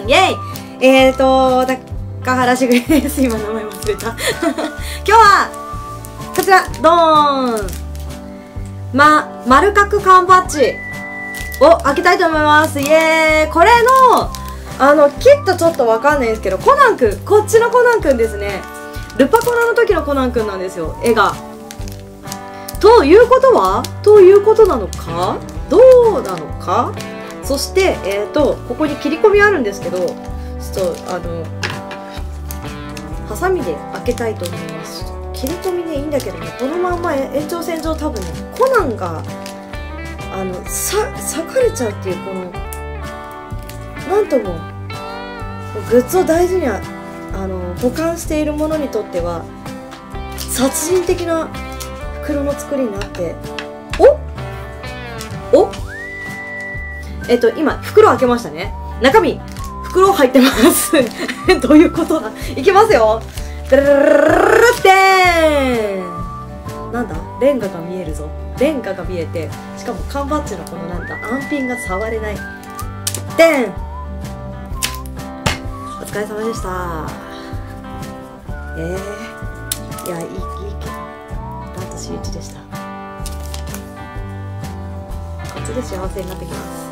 んイェイ。高原しぐれです。今名前忘れた。今日は、こちら、ドーン丸角缶バッジを開けたいと思います。イエーイ。これの、きっとちょっとわかんないですけど、コナンくん、こっちのコナンくんですね。ルパコナの時のコナンくんなんですよ、絵が。ということはということなのかどうなのか。そして、ここに切り込みあるんですけど、ちょっと、ハサミで開けたいと思います。切り込みでいいんだけどね、このまんま延長線上多分ね、コナンが、裂かれちゃうっていう、この、なんとも、グッズを大事に保管しているものにとっては、殺人的な袋の作りになって、今、袋開けましたね。中身、袋入ってます。どういうことだ。いきますよ。ドゥルルルルルってーん。なんだレンガが見えるぞ。レンガが見えて、しかも缶バッジのこのなんだ、安品が触れない。でん。お疲れ様でした。いや、いいけど。ダントシ1でした。こっちで幸せになってきます。